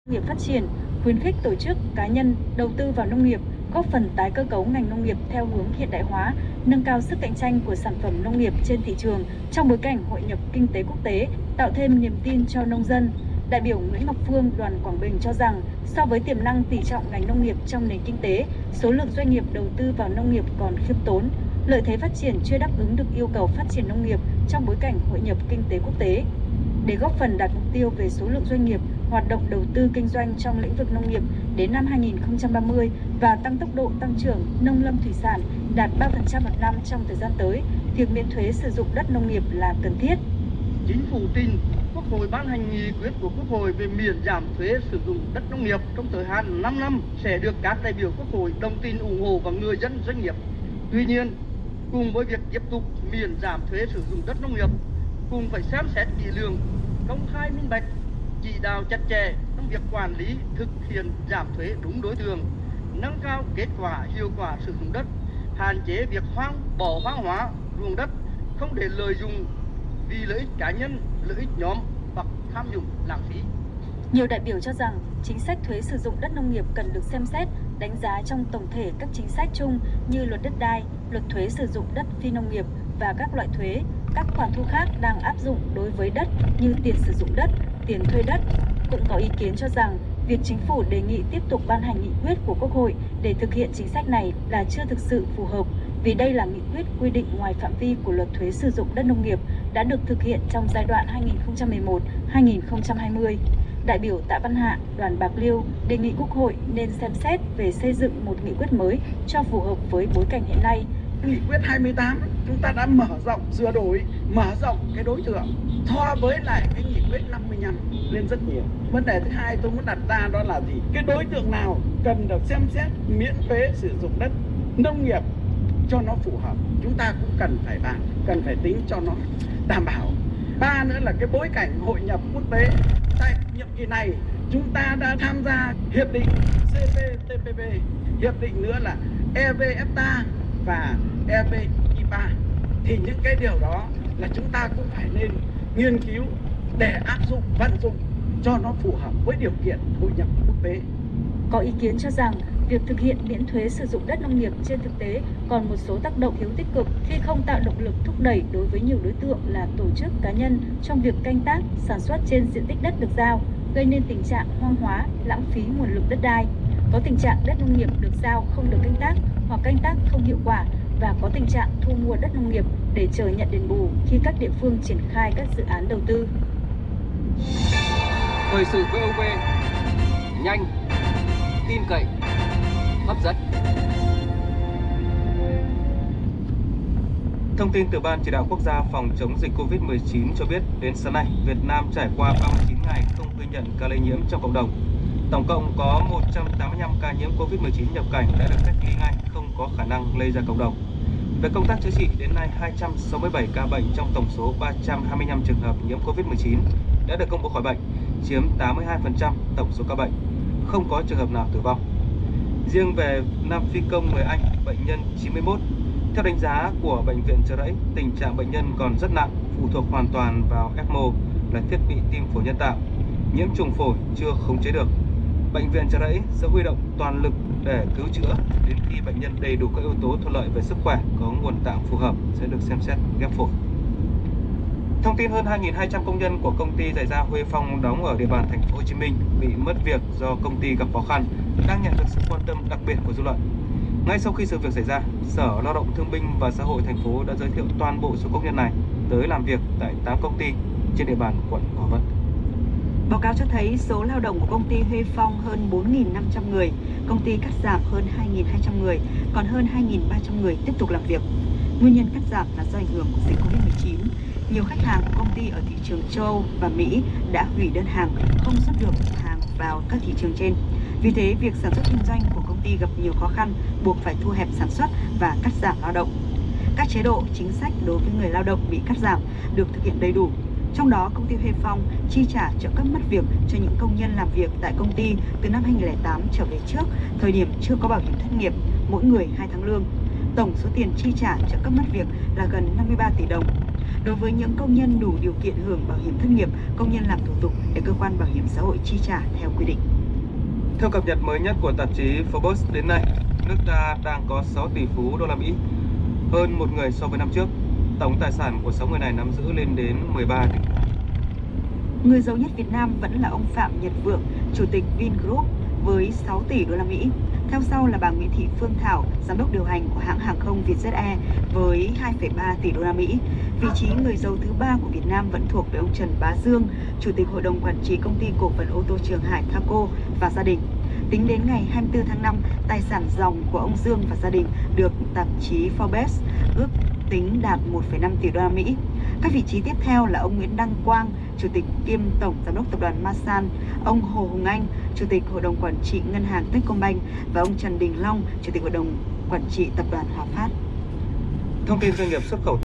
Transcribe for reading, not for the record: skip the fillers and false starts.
nghiệp phát triển, khuyến khích tổ chức, cá nhân đầu tư vào nông nghiệp, góp phần tái cơ cấu ngành nông nghiệp theo hướng hiện đại hóa, nâng cao sức cạnh tranh của sản phẩm nông nghiệp trên thị trường trong bối cảnh hội nhập kinh tế quốc tế, tạo thêm niềm tin cho nông dân. Đại biểu Nguyễn Ngọc Phương, đoàn Quảng Bình cho rằng, so với tiềm năng tỷ trọng ngành nông nghiệp trong nền kinh tế, số lượng doanh nghiệp đầu tư vào nông nghiệp còn khiêm tốn, lợi thế phát triển chưa đáp ứng được yêu cầu phát triển nông nghiệp trong bối cảnh hội nhập kinh tế quốc tế. Để góp phần đạt mục tiêu về số lượng doanh nghiệp hoạt động đầu tư kinh doanh trong lĩnh vực nông nghiệp đến năm 2030 và tăng tốc độ tăng trưởng nông lâm thủy sản đạt 3% một năm trong thời gian tới, việc miễn thuế sử dụng đất nông nghiệp là cần thiết. Chính phủ trình Quốc hội ban hành nghị quyết của Quốc hội về miễn giảm thuế sử dụng đất nông nghiệp trong thời hạn 5 năm sẽ được các đại biểu Quốc hội đồng tình ủng hộ và người dân doanh nghiệp. Tuy nhiên, cùng với việc tiếp tục miễn giảm thuế sử dụng đất nông nghiệp, cùng phải xem xét kỹ lưỡng, công khai minh bạch, chỉ đạo chặt chẽ trong việc quản lý thực hiện giảm thuế đúng đối tượng, nâng cao kết quả hiệu quả sử dụng đất, hạn chế việc bỏ hoang hóa ruộng đất, không để lợi dụng vì lợi ích cá nhân, lợi ích nhóm hoặc tham nhũng lãng phí. Nhiều đại biểu cho rằng chính sách thuế sử dụng đất nông nghiệp cần được xem xét, đánh giá trong tổng thể các chính sách chung như luật đất đai, luật thuế sử dụng đất phi nông nghiệp và các loại thuế, các khoản thu khác đang áp dụng đối với đất như tiền sử dụng đất, tiền thuê đất. Cũng có ý kiến cho rằng việc chính phủ đề nghị tiếp tục ban hành nghị quyết của Quốc hội để thực hiện chính sách này là chưa thực sự phù hợp, vì đây là nghị quyết quy định ngoài phạm vi của luật thuế sử dụng đất nông nghiệp đã được thực hiện trong giai đoạn 2011-2020. Đại biểu Tạ Văn Hạ, đoàn Bạc Liêu đề nghị Quốc hội nên xem xét về xây dựng một nghị quyết mới cho phù hợp với bối cảnh hiện nay. Nghị quyết 28 chúng ta đã mở rộng, sửa đổi, mở rộng cái đối tượng so với lại cái nghị quyết 55 lên rất nhiều. Vấn đề thứ hai tôi muốn đặt ra đó là gì? Cái đối tượng nào cần được xem xét miễn thuế sử dụng đất nông nghiệp cho nó phù hợp. Chúng ta cũng cần phải bàn, cần phải tính cho nó đảm bảo. Ba nữa là cái bối cảnh hội nhập quốc tế. Tại nhiệm kỳ này chúng ta đã tham gia hiệp định CPTPP, hiệp định nữa là EVFTA và EVIPA. Thì những cái điều đó là chúng ta cũng phải nên nghiên cứu để áp dụng, vận dụng cho nó phù hợp với điều kiện hội nhập quốc tế. Có ý kiến cho rằng việc thực hiện miễn thuế sử dụng đất nông nghiệp trên thực tế còn một số tác động thiếu tích cực khi không tạo động lực thúc đẩy đối với nhiều đối tượng là tổ chức cá nhân trong việc canh tác, sản xuất trên diện tích đất được giao, gây nên tình trạng hoang hóa, lãng phí nguồn lực đất đai. Có tình trạng đất nông nghiệp được giao không được canh tác hoặc canh tác không hiệu quả, và có tình trạng thu mua đất nông nghiệp để chờ nhận đền bù khi các địa phương triển khai các dự án đầu tư. Thời sự VOV, nhanh, tin cậy, hấp dẫn. Thông tin từ Ban Chỉ đạo Quốc gia phòng chống dịch COVID-19 cho biết đến sáng nay, Việt Nam trải qua 39 ngày không ghi nhận ca lây nhiễm trong cộng đồng. Tổng cộng có 185 ca nhiễm COVID-19 nhập cảnh đã được cách ly ngay, không có khả năng lây ra cộng đồng. Về công tác chữa trị, đến nay 267 ca bệnh trong tổng số 325 trường hợp nhiễm COVID-19 đã được công bố khỏi bệnh, chiếm 82% tổng số ca bệnh, không có trường hợp nào tử vong. Riêng về nam phi công người Anh, bệnh nhân 91, theo đánh giá của Bệnh viện Chợ Rẫy, tình trạng bệnh nhân còn rất nặng, phụ thuộc hoàn toàn vào ECMO là thiết bị tim phổi nhân tạo, nhiễm trùng phổi chưa khống chế được. Bệnh viện Chợ Rẫy sẽ huy động toàn lực để cứu chữa đến khi bệnh nhân đầy đủ các yếu tố thuận lợi về sức khỏe, có nguồn tạng phù hợp sẽ được xem xét ghép phổi. Thông tin hơn 2.200 công nhân của công ty giày da Huê Phong đóng ở địa bàn thành phố Hồ Chí Minh bị mất việc do công ty gặp khó khăn đang nhận được sự quan tâm đặc biệt của dư luận. Ngay sau khi sự việc xảy ra, Sở Lao động Thương binh và Xã hội thành phố đã giới thiệu toàn bộ số công nhân này tới làm việc tại 8 công ty trên địa bàn quận Gò Vấp. Báo cáo cho thấy số lao động của công ty Huê Phong hơn 4.500 người, công ty cắt giảm hơn 2.200 người, còn hơn 2.300 người tiếp tục làm việc. Nguyên nhân cắt giảm là do ảnh hưởng của dịch Covid-19. Nhiều khách hàng của công ty ở thị trường châu Âu và Mỹ đã hủy đơn hàng, không xuất được hàng vào các thị trường trên. Vì thế, việc sản xuất kinh doanh của công ty gặp nhiều khó khăn, buộc phải thu hẹp sản xuất và cắt giảm lao động. Các chế độ, chính sách đối với người lao động bị cắt giảm được thực hiện đầy đủ. Trong đó, công ty Huê Phong chi trả trợ cấp mất việc cho những công nhân làm việc tại công ty từ năm 2008 trở về trước, thời điểm chưa có bảo hiểm thất nghiệp, mỗi người 2 tháng lương. Tổng số tiền chi trả trợ cấp mất việc là gần 53 tỷ đồng. Đối với những công nhân đủ điều kiện hưởng bảo hiểm thất nghiệp, công nhân làm thủ tục để cơ quan bảo hiểm xã hội chi trả theo quy định. Theo cập nhật mới nhất của tạp chí Forbes đến nay, nước ta đang có 6 tỷ phú đô la Mỹ, hơn một người so với năm trước. Tổng tài sản của 6 người này nắm giữ lên đến 13 tỷ. Người giàu nhất Việt Nam vẫn là ông Phạm Nhật Vượng, chủ tịch Vingroup với 6 tỷ đô la Mỹ. Theo sau là bà Nguyễn Thị Phương Thảo, giám đốc điều hành của hãng hàng không Vietjet Air với 2,3 tỷ đô la Mỹ. Vị trí người giàu thứ 3 của Việt Nam vẫn thuộc về ông Trần Bá Dương, chủ tịch hội đồng quản trị công ty cổ phần ô tô Trường Hải Thaco và gia đình. Tính đến ngày 24 tháng 5, tài sản ròng của ông Dương và gia đình được tạp chí Forbes ước tính đạt 1,5 tỷ đô la Mỹ. Các vị trí tiếp theo là ông Nguyễn Đăng Quang, chủ tịch kiêm tổng giám đốc tập đoàn Masan, ông Hồ Hùng Anh, chủ tịch hội đồng quản trị ngân hàng Techcombank và ông Trần Đình Long, chủ tịch hội đồng quản trị tập đoàn Hòa Phát. Thông tin doanh nghiệp xuất khẩu